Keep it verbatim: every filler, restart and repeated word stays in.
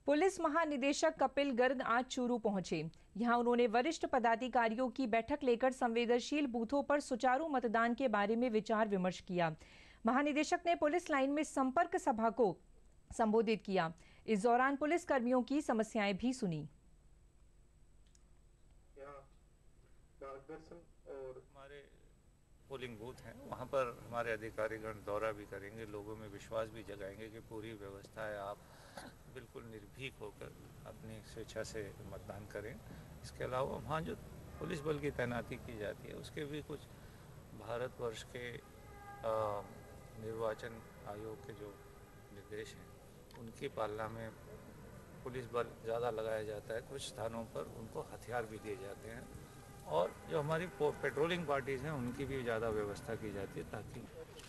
Police महानिदेशक कपिल गर्ग आज चूरू पहुंचे। यहां उन्होंने वरिष्ठ पदाधिकारियों की बैठक लेकर संवेदनशील बूथों पर सुचारू मतदान के बारे में विचार विमर्श किया। महानिदेशक ने पुलिस लाइन में संपर्क सभा को संबोधित किया। इस दौरान पुलिस कर्मियों की समस्याएं भी सुनी। मार्गदर्शन और हमारे पोलिंग बूथ हैं, वहाँ पर हमारे अधिकारीगण दौरा भी करेंगे, लोगों में विश्वास भी जगाएंगे कि पूरी व्यवस्था है, आप बिल्कुल निर्भीक होकर अपनी स्वेच्छा से मतदान करें। इसके अलावा वहाँ जो पुलिस बल की तैनाती की जाती है उसके भी कुछ भारतवर्ष के आ, निर्वाचन आयोग के जो निर्देश हैं उनकी पालना में पुलिस बल ज़्यादा लगाया जाता है। कुछ स्थानों पर उनको हथियार भी दिए जाते हैं और जो हमारी पेट्रोलिंग पार्टीज़ हैं उनकी भी ज़्यादा व्यवस्था की जाती है ताकि